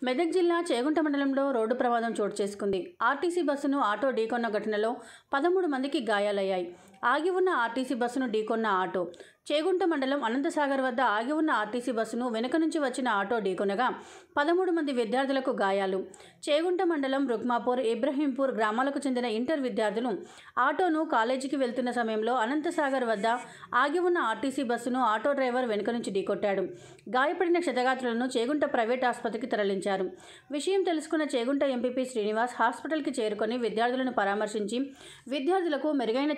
మెదక్ జిల్లా చేగుంట మండలంలో రోడ్డు ప్రమాదం చోటు చేసుకుంది. ఆర్టీసీ బస్సును ఆటో ఢీకొన్న ఘటనలో 13 మందికి గాయాలయ్యాయి. ఆగి ఉన్న ఆర్టీసీ బస్సును ఢీకొన్న ఆటో చేగుంట మండలం అనంతసాగర్ వద్ద ఆగి ఉన్న ఆర్టీసీ బస్సును వెనుక నుంచి వచ్చిన ఆటో ఢీకొనగా 13 మంది విద్యార్థులకు గాయాలు. చేగుంట మండలం రుక్మాపూర్, ఇబ్రహీంపూర్ గ్రామాలకు చెందిన ఇంటర్ విద్యార్థులు ఆటోను కాలేజీకి వెళ్తున్న సమయంలో అనంతసాగర్ వద్ద ఆగి ఉన్న ఆర్టీసీ బస్సును ఆటో డ్రైవర్ వెనుక నుంచి ఢీకొట్టాడు. గాయపడిన క్షతగాత్రులను చేగుంట ప్రైవేట్ ఆసుపత్రికి తరలించారు. విషయం తెలుసుకున్న చేగుంట ఎంపీపీ శ్రీనివాస్ హాస్పిటల్కి చేరుకొని విద్యార్థులను పరామర్శించి విద్యార్థులకు మెరుగైన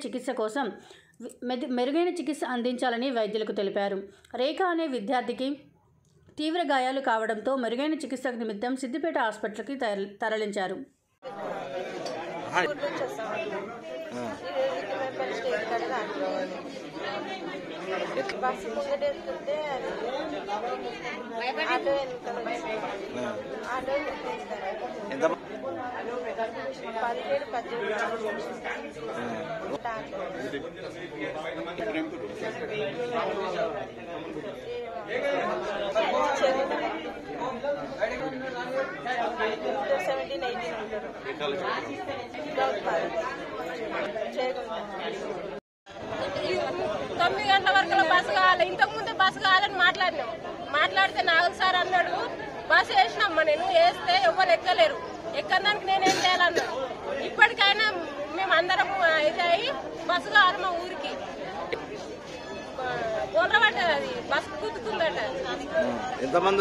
చికిత్స అందించాలని వైద్యులకు తెలిపారు. రేఖ అనే విద్యార్థికి తీవ్ర గాయాలు కావడంతో మెరుగైన చికిత్స నిమిత్తం సిద్దిపేట హాస్పిటల్కి తరలించారు. బస్సు ముందటేస్తుంటే ఆటో ఎంత 17-18 ఉంటారు. 9 గంటల వరకు బస్సు కావాలి, ఇంతకుముందే బస్సు కావాలని మాట్లాడితే నాగులు సార్ అన్నాడు బస్సు వేసినమ్మా, నేను వేస్తే ఎవరు ఎక్కలేరు, ఎక్కడానికి నేనేం చేయాలన్నా. ఇప్పటికైనా మేము అందరం ఇదయ్యి బస్సు కావాలి మా ఊరికి. బోల్రబడ్డది, అది బస్సు కుదుకుందట. ఎంతమంది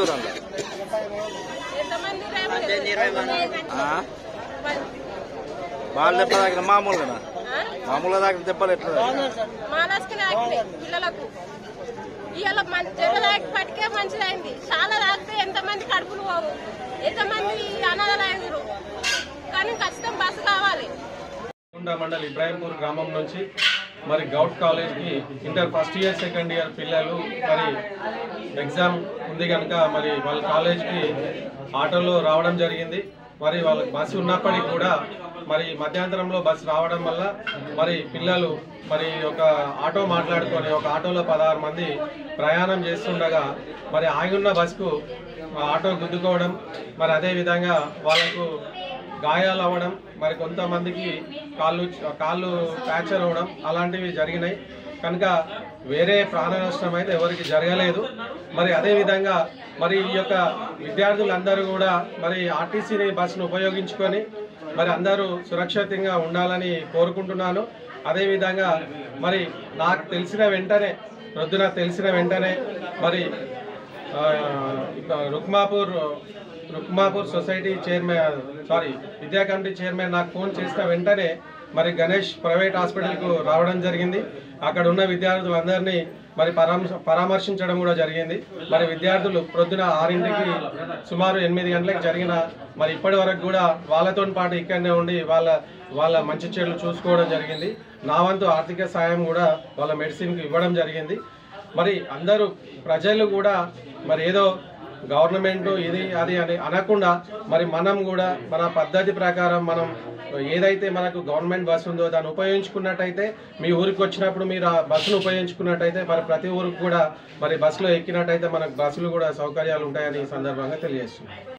వాళ్ళు దెబ్బ తాకిన మామూలుగా తాకిన దెబ్బలు ఎట్లా మానస్కి తాకినాయి పిల్లలకు. ఇవాళ జర తాకిపటికే మంచిదైంది. చాలా తాకితే ఎంతమంది కడుపులు పోవు, ఎంతమంది అనాథలైనరు. కానీ ఖచ్చితంగా బస్సు కావాలి. మండలి ఇబ్రాహీంపూర్ గ్రామం నుంచి మరి గౌట్ కాలేజ్కి inter first year second year పిల్లలు మరి ఎగ్జామ్ ఉంది కనుక మరి వాళ్ళ కాలేజ్కి ఆటోలో రావడం జరిగింది. మరి వాళ్ళకి బస్సు ఉన్నప్పటికీ కూడా మరి మధ్యాంతరంలో బస్సు రావడం వల్ల మరి పిల్లలు మరి ఒక ఆటో మాట్లాడుకొని ఒక ఆటోలో 16 మంది ప్రయాణం చేస్తుండగా మరి ఆగిన్న బస్సుకు ఆటో గుద్దుకోవడం, మరి అదేవిధంగా వాళ్ళకు గాయాలు అవ్వడం, మరి కొంతమందికి కాళ్ళు ఫ్రాక్చర్ అవ్వడం అలాంటివి జరిగినాయి. కనుక వేరే ప్రాణ నష్టం అయితే ఎవరికి జరగలేదు. మరి అదేవిధంగా మరి ఈ యొక్క విద్యార్థులందరూ కూడా మరి ఆర్టీసీని బస్సును ఉపయోగించుకొని మరి అందరూ సురక్షితంగా ఉండాలని కోరుకుంటున్నాను. అదేవిధంగా మరి నాకు తెలిసిన వెంటనే మరి రుక్మాపూర్ సొసైటీ విద్యా కమిటీ చైర్మన్ నాకు ఫోన్ చేసిన వెంటనే మరి గణేష్ ప్రైవేట్ హాస్పిటల్కు రావడం జరిగింది. అక్కడ ఉన్న విద్యార్థులందరినీ మరి పరామర్శించడం కూడా జరిగింది. మరి విద్యార్థులు ప్రొద్దున 6ంటికి సుమారు 8 గంటలకు జరిగిన మరి ఇప్పటి వరకు కూడా వాళ్ళతో పాటు ఇక్కడనే ఉండి వాళ్ళ మంచి చెడులు చూసుకోవడం జరిగింది. నా వంతు ఆర్థిక సాయం కూడా వాళ్ళ మెడిసిన్కి ఇవ్వడం జరిగింది. మరి అందరూ ప్రజలు కూడా మరి ఏదో గవర్నమెంట్ ఇది అది అని అనకుండా మరి మనం కూడా మన పద్ధతి ప్రకారం మనం ఏదైతే మనకు గవర్నమెంట్ బస్సు ఉందో దాన్ని ఉపయోగించుకున్నట్టయితే, మీ ఊరికి వచ్చినప్పుడు మీరు ఆ బస్సును ఉపయోగించుకున్నట్టయితే మరి ప్రతి ఊరికి కూడా మరి బస్సులో ఎక్కినట్టయితే మనకు బస్సులు కూడా సౌకర్యాలు ఉంటాయని ఈ సందర్భంగా తెలియజేస్తున్నాం.